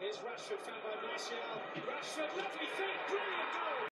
Here's Rashford, found by Martial. Rashford, lovely feet, brilliant goal.